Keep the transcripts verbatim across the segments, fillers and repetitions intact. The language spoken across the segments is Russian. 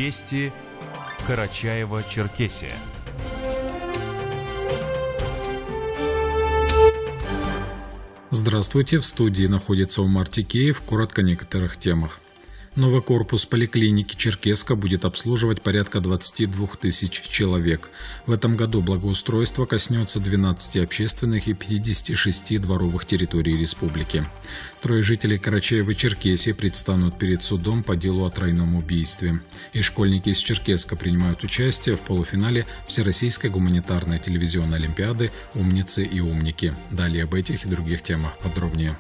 Вести Карачаево-Черкесия. Здравствуйте, в студии находится Умар Тикеев. Коротко о некоторых темах. Новый корпус поликлиники Черкесска будет обслуживать порядка двадцати двух тысяч человек. В этом году благоустройство коснется двенадцати общественных и пятидесяти шести дворовых территорий республики. Трое жителей Карачаево-Черкесии предстанут перед судом по делу о тройном убийстве. И школьники из Черкесска принимают участие в полуфинале Всероссийской гуманитарной телевизионной олимпиады «Умницы и умники». Далее об этих и других темах подробнее.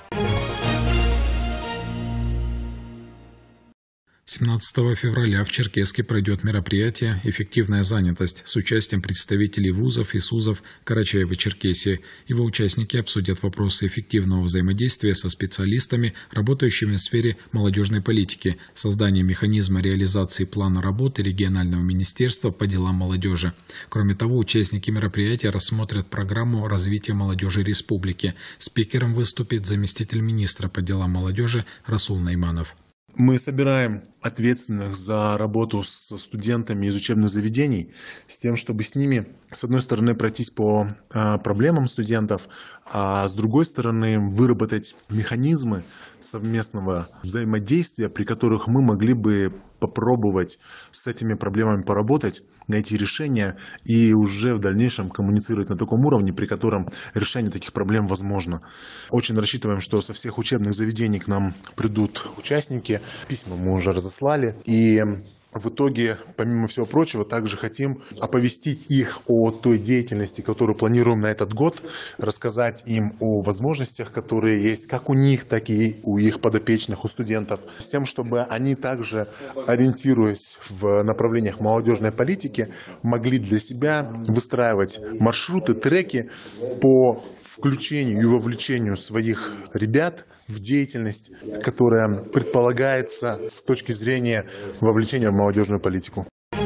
семнадцатого февраля в Черкесске пройдет мероприятие «Эффективная занятость» с участием представителей вузов и СУЗов Карачаево-Черкесии. Его участники обсудят вопросы эффективного взаимодействия со специалистами, работающими в сфере молодежной политики, создания механизма реализации плана работы регионального министерства по делам молодежи. Кроме того, участники мероприятия рассмотрят программу развития молодежи республики. Спикером выступит заместитель министра по делам молодежи Расул Найманов. Мы собираем ответственных за работу с студентами из учебных заведений, с тем, чтобы с ними, с одной стороны, пройтись по а, проблемам студентов, а с другой стороны, выработать механизмы совместного взаимодействия, при которых мы могли бы попробовать с этими проблемами поработать, найти решения и уже в дальнейшем коммуницировать на таком уровне, при котором решение таких проблем возможно. Очень рассчитываем, что со всех учебных заведений к нам придут участники. Письма мы уже разослали. И в итоге, помимо всего прочего, также хотим оповестить их о той деятельности, которую планируем на этот год, рассказать им о возможностях, которые есть как у них, так и у их подопечных, у студентов, с тем, чтобы они также, ориентируясь в направлениях молодежной политики, могли для себя выстраивать маршруты, треки по включению и вовлечению своих ребят в деятельность, которая предполагается с точки зрения вовлечения в молодежную политику.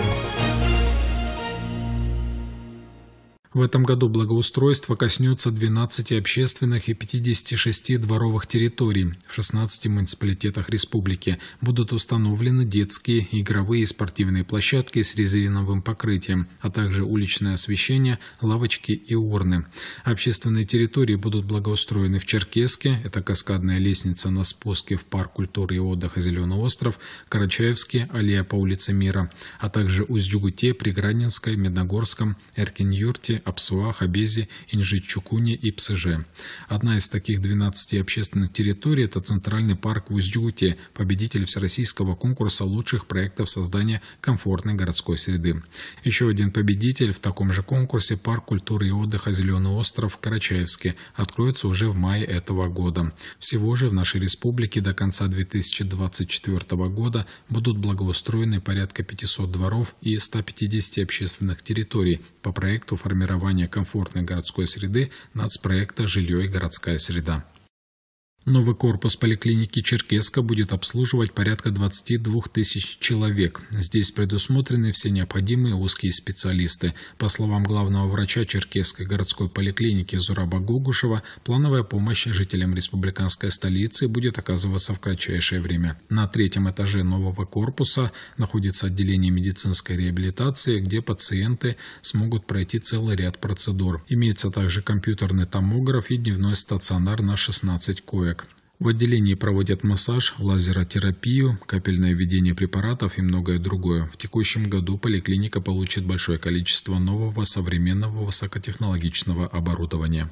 В этом году благоустройство коснется двенадцати общественных и пятидесяти шести дворовых территорий. В шестнадцати муниципалитетах республики будут установлены детские, игровые и спортивные площадки с резиновым покрытием, а также уличное освещение, лавочки и урны. Общественные территории будут благоустроены в Черкесске, это каскадная лестница на спуске в парк культуры и отдыха «Зеленый остров», Карачаевске, аллея по улице Мира, а также Усть-Джугуте, Приградненской, Медногорском, Эркин-Юрте, Апсуа, Хабези, Инжит-Чукуне и Псыже. Одна из таких двенадцати общественных территорий – это Центральный парк в Усть-Джугуте, победитель всероссийского конкурса лучших проектов создания комфортной городской среды. Еще один победитель в таком же конкурсе – парк культуры и отдыха «Зеленый остров» в Карачаевске, откроется уже в мае этого года. Всего же в нашей республике до конца две тысячи двадцать четвёртого года будут благоустроены порядка пятисот дворов и ста пятидесяти общественных территорий по проекту формирования комфортной городской среды нацпроекта «Жилье и городская среда». Новый корпус поликлиники Черкесска будет обслуживать порядка двадцати двух тысяч человек. Здесь предусмотрены все необходимые узкие специалисты. По словам главного врача Черкесской городской поликлиники Зураба Гогушева, плановая помощь жителям республиканской столицы будет оказываться в кратчайшее время. На третьем этаже нового корпуса находится отделение медицинской реабилитации, где пациенты смогут пройти целый ряд процедур. Имеется также компьютерный томограф и дневной стационар на шестнадцать коек. В отделении проводят массаж, лазеротерапию, капельное введение препаратов и многое другое. В текущем году поликлиника получит большое количество нового современного высокотехнологичного оборудования.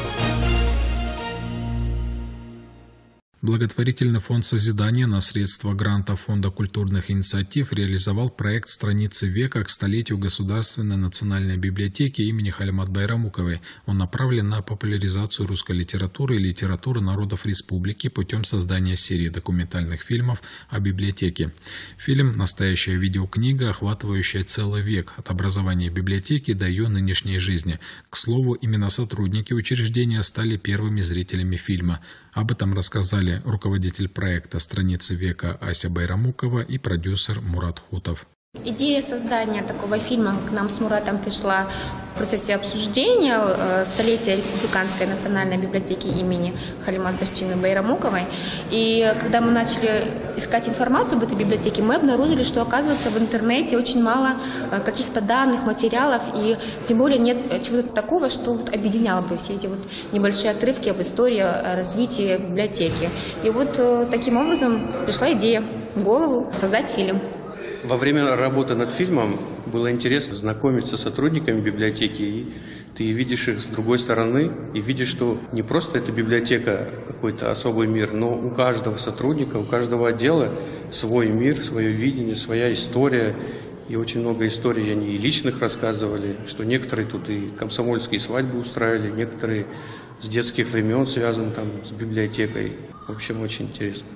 Благотворительный фонд созидания на средства гранта Фонда культурных инициатив реализовал проект «Страницы века» к столетию Государственной национальной библиотеки имени Халимат Байрамуковой. Он направлен на популяризацию русской литературы и литературы народов республики путем создания серии документальных фильмов о библиотеке. Фильм – настоящая видеокнига, охватывающая целый век от образования библиотеки до ее нынешней жизни. К слову, именно сотрудники учреждения стали первыми зрителями фильма. Об этом рассказали руководитель проекта «Страницы века» Ася Байрамукова и продюсер Мурат Хутов. Идея создания такого фильма к нам с Муратом пришла в процессе обсуждения столетия Республиканской национальной библиотеки имени Халимат Башчины Байрамуковой. И когда мы начали искать информацию об этой библиотеке, мы обнаружили, что, оказывается, в интернете очень мало каких-то данных, материалов, и тем более нет чего-то такого, что вот объединяло бы все эти вот небольшие отрывки об истории, о развитии библиотеки. И вот таким образом пришла идея в голову создать фильм. Во время работы над фильмом было интересно знакомиться с сотрудниками библиотеки, и ты видишь их с другой стороны, и видишь, что не просто эта библиотека какой-то особый мир, но у каждого сотрудника, у каждого отдела свой мир, свое видение, своя история. И очень много историй они и личных рассказывали, что некоторые тут и комсомольские свадьбы устраивали, некоторые с детских времен связаны там с библиотекой. В общем, очень интересно.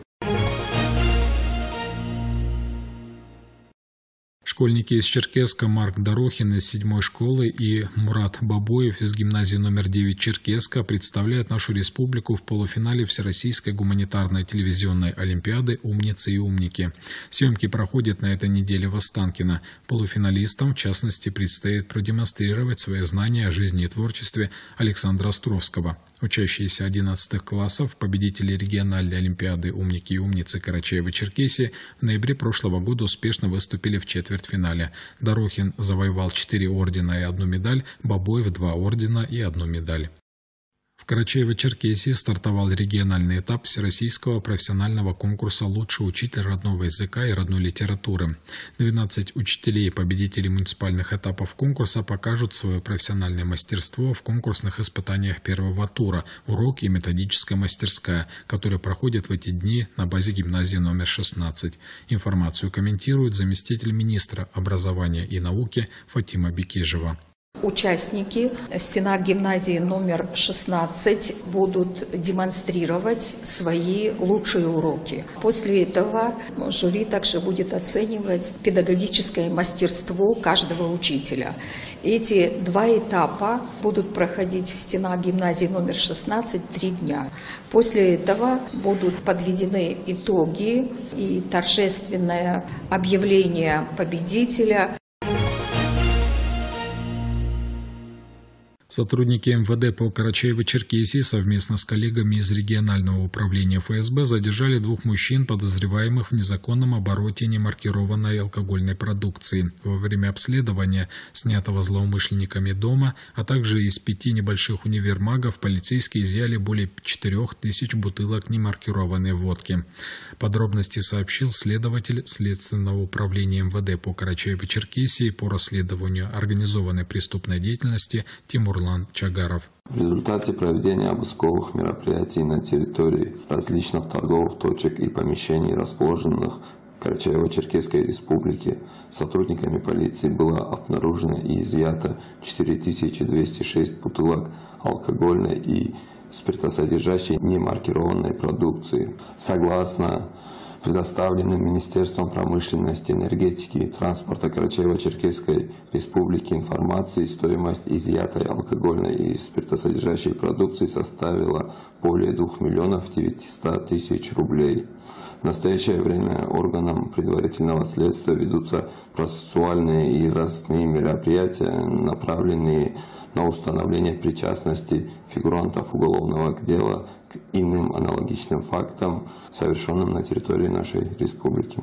Школьники из Черкесска Марк Дорохин из седьмой школы и Мурат Бабоев из гимназии номер девять Черкесска представляют нашу республику в полуфинале Всероссийской гуманитарной телевизионной олимпиады «Умницы и умники». Съемки проходят на этой неделе в Останкино. Полуфиналистам, в частности, предстоит продемонстрировать свои знания о жизни и творчестве Александра Островского. Учащиеся одиннадцатых классов, победители региональной олимпиады «Умники и умницы» Карачаево-Черкесии в ноябре прошлого года успешно выступили в четвертьфинале. Дорохин завоевал четыре ордена и одну медаль, Бабоев два ордена и одну медаль. В Карачаево-Черкесии стартовал региональный этап Всероссийского профессионального конкурса «Лучший учитель родного языка и родной литературы». двенадцать учителей и победителей муниципальных этапов конкурса покажут свое профессиональное мастерство в конкурсных испытаниях первого тура «Урок и методическая мастерская», которые проходят в эти дни на базе гимназии номер шестнадцать. Информацию комментирует заместитель министра образования и науки Фатима Бекежева. Участники в стенах гимназии номер шестнадцать будут демонстрировать свои лучшие уроки. После этого жюри также будет оценивать педагогическое мастерство каждого учителя. Эти два этапа будут проходить в стенах гимназии номер шестнадцать три дня. После этого будут подведены итоги и торжественное объявление победителя. Сотрудники эм вэ дэ по Карачаево-Черкесии совместно с коллегами из регионального управления эф эс бэ задержали двух мужчин, подозреваемых в незаконном обороте немаркированной алкогольной продукции. Во время обследования снятого злоумышленниками дома, а также из пяти небольших универмагов, полицейские изъяли более четырёх тысяч бутылок немаркированной водки. Подробности сообщил следователь Следственного управления эм вэ дэ по Карачаево-Черкесии по расследованию организованной преступной деятельности Тимур Чагаров. В результате проведения обысковых мероприятий на территории различных торговых точек и помещений, расположенных в Карачаево-Черкесской республике, сотрудниками полиции было обнаружено и изъято четыре тысячи двести шесть бутылок алкогольной и спиртосодержащей немаркированной продукции. Согласно предоставленным Министерством промышленности, энергетики и транспорта Карачаево-Черкесской республики информации, стоимость изъятой алкогольной и спиртосодержащей продукции составила более двух миллионов девятисот тысяч рублей. В настоящее время органам предварительного следствия ведутся процессуальные и разные мероприятия, направленные на установление причастности фигурантов уголовного дела к иным аналогичным фактам, совершенным на территории нашей республики.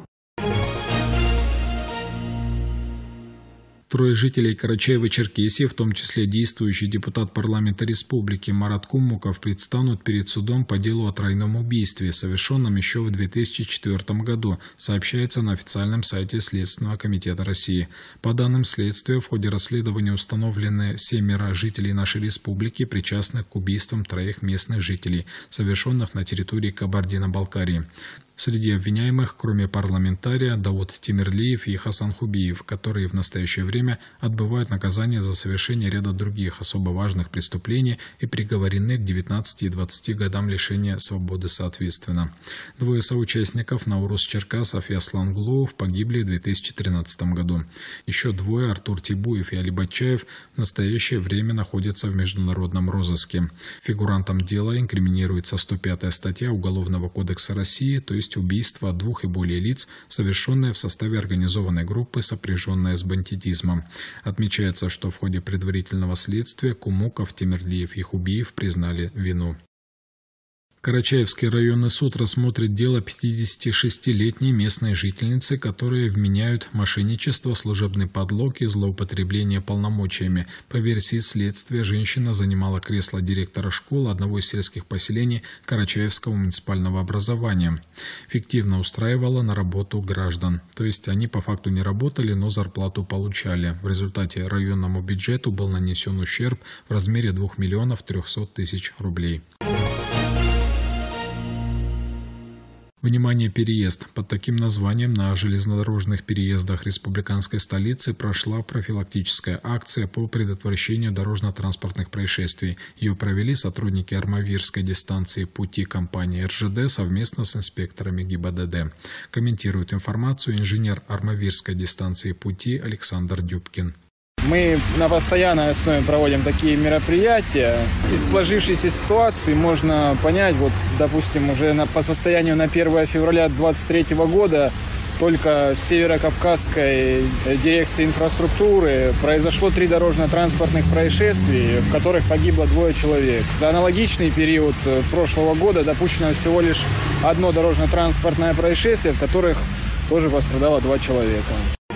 Трое жителей Карачаево-Черкесии, в том числе действующий депутат парламента республики Марат Куммуков, предстанут перед судом по делу о тройном убийстве, совершенном еще в две тысячи четвёртом году, сообщается на официальном сайте Следственного комитета России. По данным следствия, в ходе расследования установлены семеро жителей нашей республики, причастных к убийствам троих местных жителей, совершенных на территории Кабардино-Балкарии. Среди обвиняемых, кроме парламентария, Дауд Тимирлиев и Хасан Хубиев, которые в настоящее время отбывают наказание за совершение ряда других особо важных преступлений и приговорены к девятнадцати и двадцати годам лишения свободы соответственно. Двое соучастников, Наурус Черкасов и Аслан Глоев, погибли в две тысячи тринадцатом году. Еще двое, Артур Тибуев и Али Батчаев, в настоящее время находятся в международном розыске. Фигурантам дела инкриминируется сто пятая статья Уголовного кодекса России, то есть есть убийство двух и более лиц, совершенное в составе организованной группы, сопряженное с бандитизмом. Отмечается, что в ходе предварительного следствия Кумуков, Темирлиев и Хубиев признали вину. Карачаевский районный суд рассмотрит дело пятидесятишестилетней местной жительницы, которые вменяют мошенничество, служебный подлог и злоупотребление полномочиями. По версии следствия, женщина занимала кресло директора школы одного из сельских поселений Карачаевского муниципального образования. Фиктивно устраивала на работу граждан. То есть они по факту не работали, но зарплату получали. В результате районному бюджету был нанесен ущерб в размере двух миллионов трехсот тысяч рублей. Внимание, переезд. Под таким названием на железнодорожных переездах республиканской столицы прошла профилактическая акция по предотвращению дорожно-транспортных происшествий. Ее провели сотрудники Армавирской дистанции пути компании эр жэ дэ совместно с инспекторами гэ и бэ дэ дэ. Комментирует информацию инженер Армавирской дистанции пути Александр Дюбкин. Мы на постоянной основе проводим такие мероприятия. Из сложившейся ситуации можно понять, вот, допустим, уже на, по состоянию на первое февраля две тысячи двадцать третьего года только в Северокавказской дирекции инфраструктуры произошло три дорожно-транспортных происшествий, в которых погибло двое человек. За аналогичный период прошлого года допущено всего лишь одно дорожно-транспортное происшествие, в которых тоже пострадало два человека.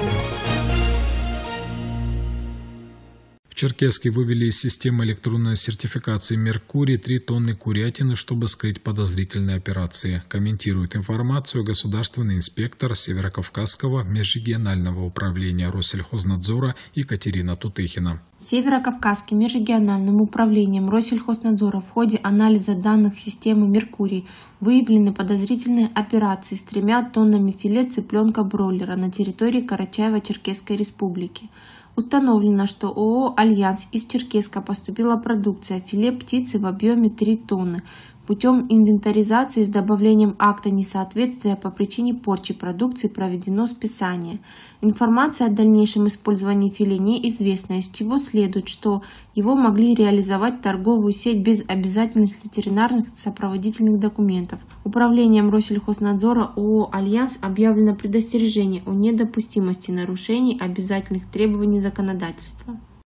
В Черкесске вывели из системы электронной сертификации «Меркурий» три тонны курятины, чтобы скрыть подозрительные операции. Комментирует информацию государственный инспектор Северокавказского межрегионального управления Россельхознадзора Екатерина Тутыхина. Северокавказским межрегиональным управлением Россельхознадзора в ходе анализа данных системы «Меркурий» выявлены подозрительные операции с тремя тоннами филе цыпленка-бройлера на территории Карачаево-Черкесской республики. Установлено, что ООО «Альянс» из Черкесска поступила продукция филе птицы в объеме три тонны. Путем инвентаризации с добавлением акта несоответствия по причине порчи продукции проведено списание. Информация о дальнейшем использовании филе неизвестна, из чего следует, что его могли реализовать торговую сеть без обязательных ветеринарных сопроводительных документов. Управлением Россельхознадзора ООО «Альянс» объявлено предостережение о недопустимости нарушений обязательных требований законодательства.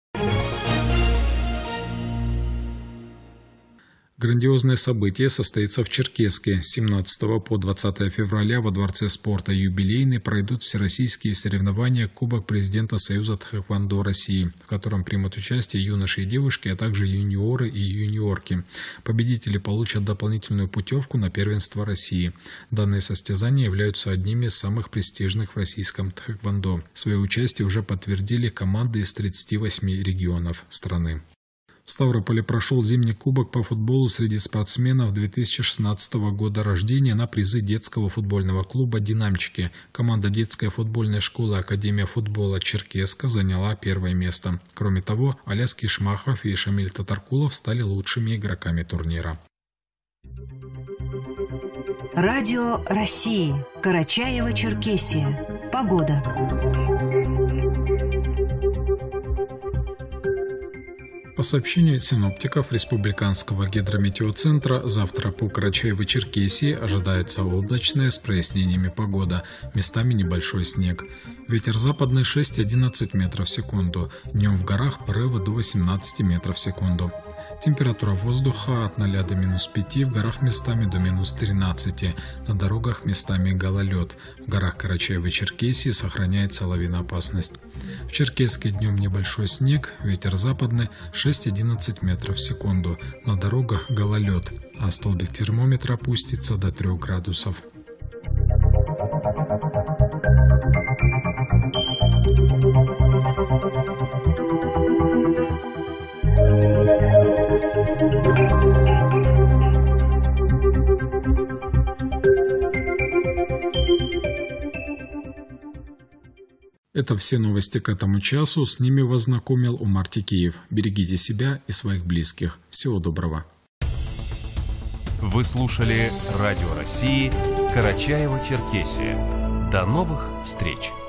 Грандиозное событие состоится в Черкесске. С семнадцатого по двадцатое февраля во Дворце спорта «Юбилейный» пройдут всероссийские соревнования Кубок президента Союза тхэквондо России, в котором примут участие юноши и девушки, а также юниоры и юниорки. Победители получат дополнительную путевку на первенство России. Данные состязания являются одними из самых престижных в российском тхэквондо. Свое участие уже подтвердили команды из тридцати восьми регионов страны. В Ставрополе прошел зимний кубок по футболу среди спортсменов две тысячи шестнадцатого года рождения на призы детского футбольного клуба «Динамчики». Команда детской футбольной школы Академия футбола Черкесска заняла первое место. Кроме того, Аляс Кишмахов и Шамиль Татаркулов стали лучшими игроками турнира. Радио России. Карачаево-Черкесия. Погода. По сообщению синоптиков Республиканского гидрометеоцентра, завтра по Карачаево-Черкесии ожидается облачная с прояснениями погода, местами небольшой снег. Ветер западный шесть-одиннадцать метров в секунду, днем в горах порывы до восемнадцати метров в секунду. Температура воздуха от ноля до минус пяти, в горах местами до минус тринадцати, на дорогах местами гололед. В горах Карачаево-Черкесии сохраняется лавиноопасность. В Черкесске днем небольшой снег, ветер западный шесть-одиннадцать метров в секунду, на дорогах гололед, а столбик термометра опустится до трёх градусов. Это все новости к этому часу. С ними вас знакомил Умар Тикеев. Берегите себя и своих близких. Всего доброго. Вы слушали Радио России Карачаево-Черкесия. До новых встреч!